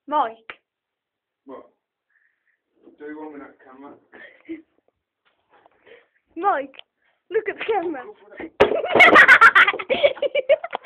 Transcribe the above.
Mike. What? Do you want me that camera? Mike, look at the camera.